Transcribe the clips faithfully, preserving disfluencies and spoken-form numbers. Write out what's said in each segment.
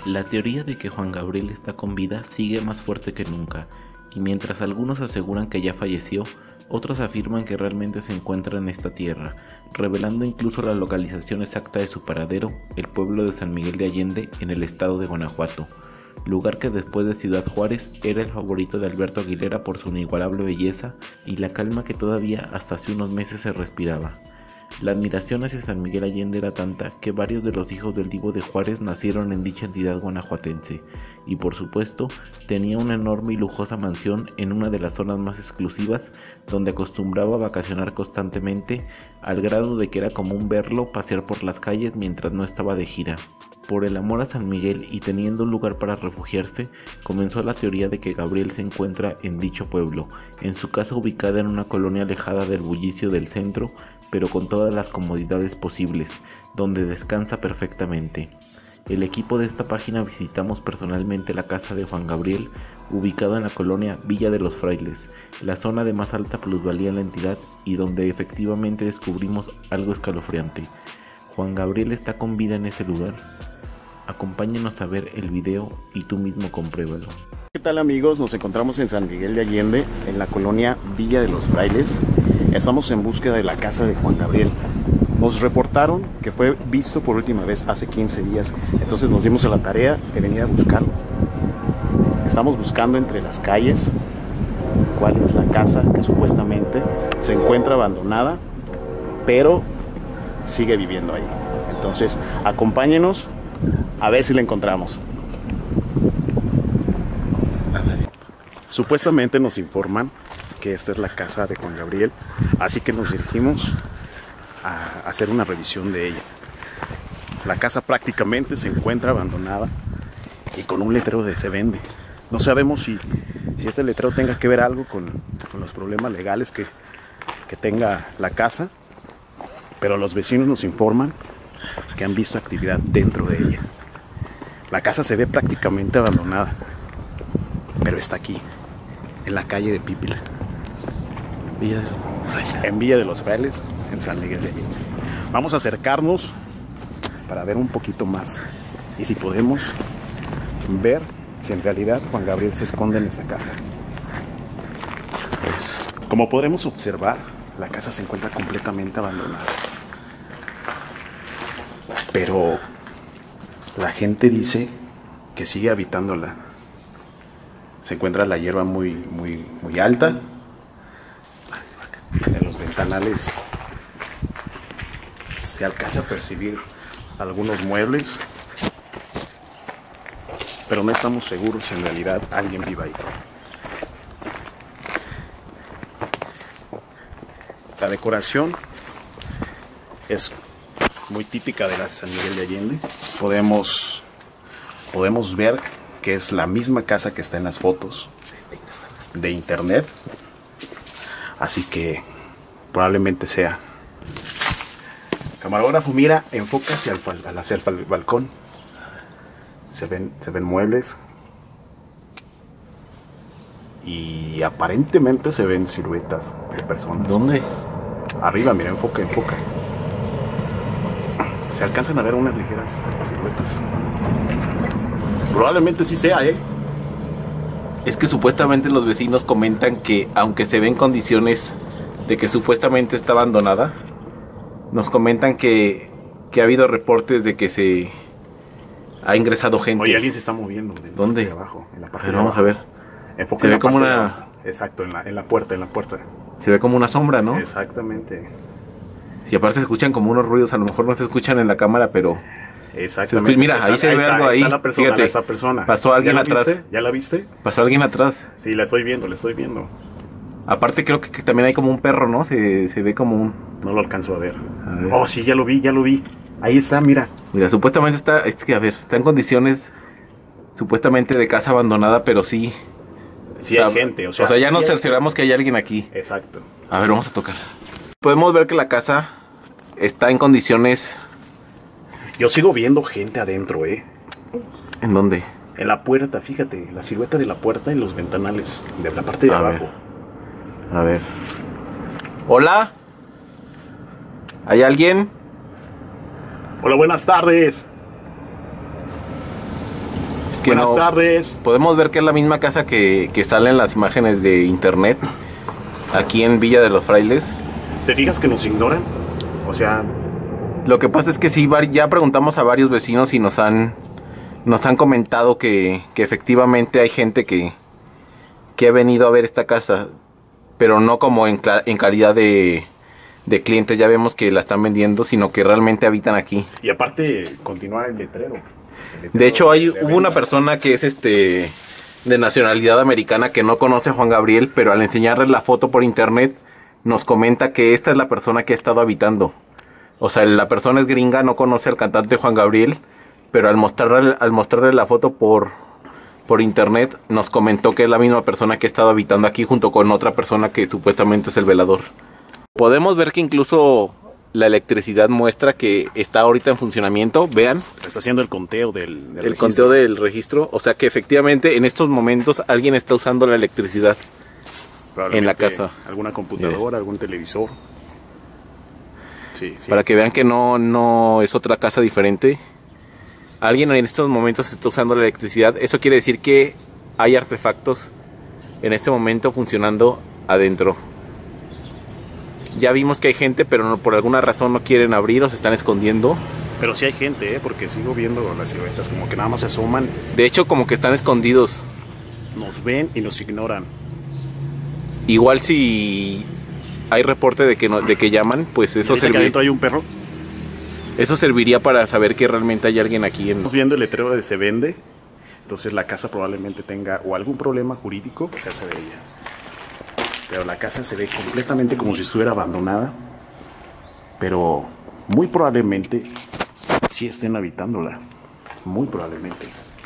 La teoría de que Juan Gabriel está con vida sigue más fuerte que nunca, y mientras algunos aseguran que ya falleció, otros afirman que realmente se encuentra en esta tierra, revelando incluso la localización exacta de su paradero, el pueblo de San Miguel de Allende, en el estado de Guanajuato, lugar que después de Ciudad Juárez era el favorito de Alberto Aguilera por su inigualable belleza y la calma que todavía hasta hace unos meses se respiraba. La admiración hacia San Miguel Allende era tanta que varios de los hijos del Divo de Juárez nacieron en dicha entidad guanajuatense, y por supuesto tenía una enorme y lujosa mansión en una de las zonas más exclusivas donde acostumbraba a vacacionar constantemente, al grado de que era común verlo pasear por las calles mientras no estaba de gira. Por el amor a San Miguel y teniendo un lugar para refugiarse, comenzó la teoría de que Gabriel se encuentra en dicho pueblo, en su casa ubicada en una colonia alejada del bullicio del centro, pero con todas las comodidades posibles, donde descansa perfectamente. El equipo de esta página visitamos personalmente la casa de Juan Gabriel, ubicada en la colonia Villa de los Frailes, la zona de más alta plusvalía en la entidad y donde efectivamente descubrimos algo escalofriante. Juan Gabriel está con vida en ese lugar. Acompáñanos a ver el video y tú mismo compruébalo. ¿Qué tal, amigos? Nos encontramos en San Miguel de Allende, en la colonia Villa de los Frailes. Estamos en búsqueda de la casa de Juan Gabriel. Nos reportaron que fue visto por última vez hace quince días, entonces nos dimos a la tarea de venir a buscarlo. Estamos buscando entre las calles cuál es la casa que supuestamente se encuentra abandonada, pero sigue viviendo ahí. Entonces, acompáñenos a ver si la encontramos. Supuestamente nos informan que esta es la casa de Juan Gabriel, así que nos dirigimos a hacer una revisión de ella. La casa prácticamente se encuentra abandonada y con un letrero de se vende. No sabemos si, si este letrero tenga que ver algo con, con los problemas legales que, que tenga la casa, pero los vecinos nos informan que han visto actividad dentro de ella. La casa se ve prácticamente abandonada, pero está aquí, en la calle de Pípila, Villa de en Villa de los Frailes, en San Miguel de Allende. Vamos a acercarnos para ver un poquito más y si podemos ver si en realidad Juan Gabriel se esconde en esta casa. Pues, como podremos observar, la casa se encuentra completamente abandonada, pero la gente dice que sigue habitándola. Se encuentra la hierba muy, muy, muy alta. En los ventanales se alcanza a percibir algunos muebles, pero no estamos seguros si en realidad alguien vive ahí. La decoración es muy típica de la San Miguel de Allende. Podemos, podemos ver que es la misma casa que está en las fotos de internet, así que probablemente sea. Camarógrafo, mira, enfoca hacia el, hacia el balcón. Se ven, se ven muebles y aparentemente se ven siluetas de personas. ¿Dónde? Arriba, mira, enfoca, enfoca. Se alcanzan a ver unas ligeras siluetas. Probablemente sí sea, ¿eh? Es que supuestamente los vecinos comentan que aunque se ven condiciones de que supuestamente está abandonada, nos comentan que, que ha habido reportes de que se ha ingresado gente. Oye, alguien se está moviendo. De ¿Dónde? De abajo, en la parte Pero de vamos abajo. a ver. Enfoca se en ve la como parte de una... abajo. Exacto, en la, en la puerta, en la puerta. Se ve como una sombra, ¿no? Exactamente. Y aparte se escuchan como unos ruidos, a lo mejor no se escuchan en la cámara, pero... Exactamente. Mira, ahí se ve algo ahí. Está la persona, Fíjate, esta persona. pasó alguien ¿Ya la atrás. viste? ¿Ya la viste? Pasó alguien atrás. Sí, la estoy viendo, la estoy viendo. Aparte creo que, que también hay como un perro, ¿no? Se, se ve como un... No lo alcanzo a ver. A ver. Oh, sí, ya lo vi, ya lo vi. Ahí está, mira. Mira, supuestamente está... Es que, a ver, está en condiciones supuestamente de casa abandonada, pero sí... Sí o sea, hay gente, o sea... O sea, ya sí nos hay... cercioramos que hay alguien aquí. Exacto. A ver, vamos a tocar. Podemos ver que la casa está en condiciones... Yo sigo viendo gente adentro, ¿eh? ¿En dónde? En la puerta, fíjate. La silueta de la puerta y los ventanales. De la parte de A abajo. ver. A ver. ¿Hola? ¿Hay alguien? Hola, buenas tardes. Es que Buenas no, tardes. podemos ver que es la misma casa que, que sale en las imágenes de internet, aquí en Villa de los Frailes. ¿Te fijas que nos ignoran? O sea... Lo que pasa es que sí, ya preguntamos a varios vecinos y nos han, nos han comentado que, que efectivamente hay gente que, que ha venido a ver esta casa, pero no como en, en calidad de, de clientes, ya vemos que la están vendiendo, sino que realmente habitan aquí. Y aparte, continúa el letrero. El letrero de hecho, hay, de hubo una persona que es este de nacionalidad americana que no conoce a Juan Gabriel, pero al enseñarle la foto por internet, nos comenta que esta es la persona que ha estado habitando. O sea, la persona es gringa, no conoce al cantante Juan Gabriel, pero al mostrarle, al mostrarle la foto por, por internet, nos comentó que es la misma persona que ha estado habitando aquí junto con otra persona que supuestamente es el velador. Podemos ver que incluso la electricidad muestra que está ahorita en funcionamiento, vean. Está haciendo el conteo del, del El registro. conteo del registro, o sea que efectivamente en estos momentos alguien está usando la electricidad en la casa. Alguna computadora, algún televisor. Sí, sí. Para que vean que no, no es otra casa diferente. Alguien en estos momentos está usando la electricidad. Eso quiere decir que hay artefactos en este momento funcionando adentro. Ya vimos que hay gente, pero no, por alguna razón no quieren abrir o se están escondiendo. Pero sí hay gente, ¿eh? Porque sigo viendo las siluetas como que nada más se asoman. De hecho, como que están escondidos. Nos ven y nos ignoran. Igual si hay reporte de que no, de que llaman, pues eso ¿Dice que serviría, adentro hay un perro? eso serviría para saber que realmente hay alguien aquí. En... Estamos viendo el letrero de se vende. Entonces la casa probablemente tenga o algún problema jurídico que hacerse de ella. Pero la casa se ve completamente como si estuviera abandonada. Pero muy probablemente sí estén habitándola. Muy probablemente.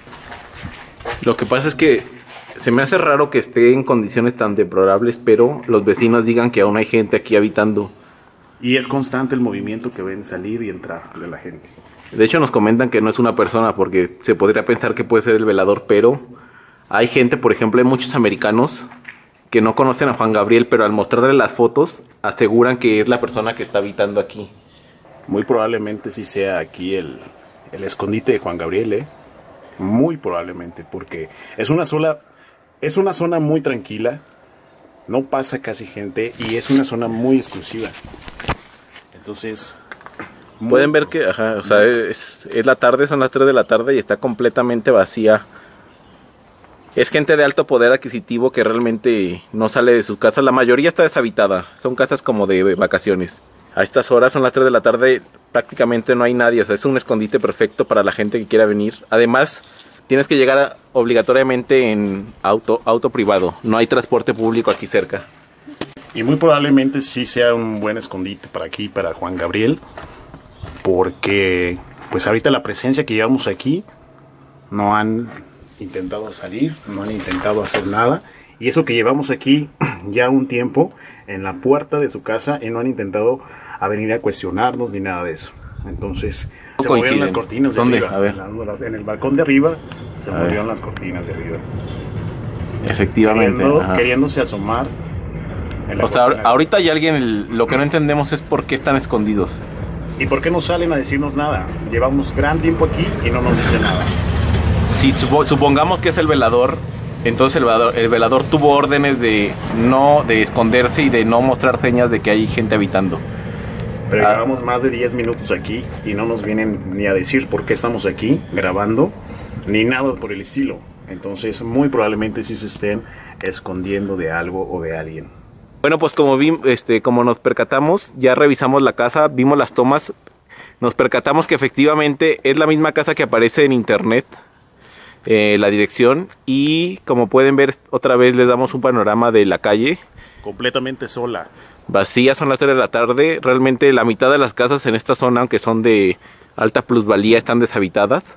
Lo que pasa es que se me hace raro que esté en condiciones tan deplorables, pero los vecinos digan que aún hay gente aquí habitando. Y es constante el movimiento que ven salir y entrar de la gente. De hecho nos comentan que no es una persona porque se podría pensar que puede ser el velador, pero hay gente, por ejemplo, hay muchos americanos que no conocen a Juan Gabriel, pero al mostrarle las fotos aseguran que es la persona que está habitando aquí. Muy probablemente sí sea aquí el, el escondite de Juan Gabriel, ¿eh? Muy probablemente, porque es una sola, es una zona muy tranquila, no pasa casi gente y es una zona muy exclusiva. Entonces... Pueden ver que, ajá, o sea, es, es la tarde, son las tres de la tarde y está completamente vacía. Es gente de alto poder adquisitivo que realmente no sale de sus casas. La mayoría está deshabitada. Son casas como de vacaciones. A estas horas, son las tres de la tarde, prácticamente no hay nadie. O sea, es un escondite perfecto para la gente que quiera venir. Además, tienes que llegar a, obligatoriamente en auto, auto privado. No hay transporte público aquí cerca. Y muy probablemente sí sea un buen escondite para aquí, para Juan Gabriel. Porque, pues ahorita la presencia que llevamos aquí, no han intentado salir, no han intentado hacer nada, y eso que llevamos aquí ya un tiempo en la puerta de su casa y no han intentado a venir a cuestionarnos ni nada de eso. Entonces se movieron las cortinas de ¿Dónde? arriba, A ver. En, en el balcón de arriba se A movieron ver. las cortinas de arriba, Efectivamente. queriendo, Ajá. queriéndose asomar en la O sea, cortina. ahorita hay alguien, el- lo que no entendemos es por qué están escondidos. ¿Y por qué no salen a decirnos nada? Llevamos gran tiempo aquí y no nos dicen nada. Si supo- supongamos que es el velador, entonces el velador, el velador tuvo órdenes de no, de esconderse y de no mostrar señas de que hay gente habitando. Pero Ah. llevamos más de diez minutos aquí y no nos vienen ni a decir por qué estamos aquí grabando, ni nada por el estilo. Entonces, muy probablemente sí se estén escondiendo de algo o de alguien. Bueno, pues como vi, este, como nos percatamos, ya revisamos la casa, vimos las tomas, nos percatamos que efectivamente es la misma casa que aparece en internet, eh, la dirección, y como pueden ver, otra vez les damos un panorama de la calle. Completamente sola. Vacías, son las tres de la tarde. Realmente la mitad de las casas en esta zona, aunque son de alta plusvalía, están deshabitadas.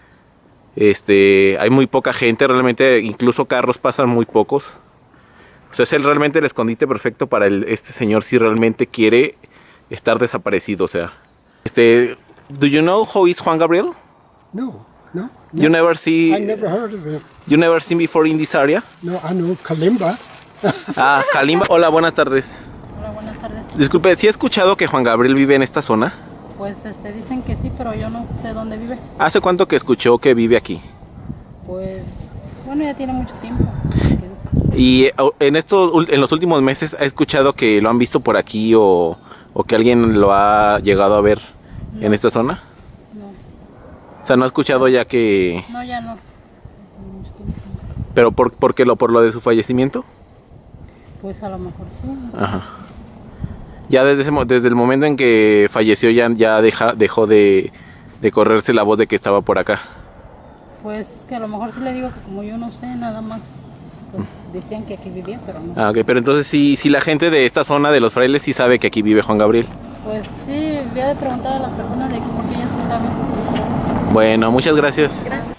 Este, hay muy poca gente, realmente incluso carros pasan muy pocos. O sea, es el, realmente el escondite perfecto para el, este señor si realmente quiere estar desaparecido. O sea, este, do you know who is Juan Gabriel? No, no. You no. never see, I never heard of him. you never seen before in this area? No, I know Kalimba. Ah, Kalimba. Hola, buenas tardes. Hola, buenas tardes. Disculpe, ¿sí he escuchado que Juan Gabriel vive en esta zona? Pues este, dicen que sí, pero yo no sé dónde vive. ¿Hace cuánto que escuchó que vive aquí? Pues, bueno, ya tiene mucho tiempo. Y en estos, en los últimos meses, ¿ha escuchado que lo han visto por aquí o, o que alguien lo ha llegado a ver No. en esta zona? No, O sea, ¿no ha escuchado ya que...? no, ya no. ¿Pero por, por qué lo, por lo de su fallecimiento? Pues a lo mejor sí. Ajá. Ya desde, ese, mo- desde el momento en que falleció ya, ya deja, dejó de, de correrse la voz de que estaba por acá. Pues es que a lo mejor sí le digo que como yo no sé nada más, pues decían que aquí vivía, pero no. Ah, ok, pero entonces sí, sí la gente de esta zona de Los Frailes sí sabe que aquí vive Juan Gabriel. Pues sí, voy a de preguntar a las personas de aquí porque ellas sí saben. Bueno, muchas gracias. Gracias.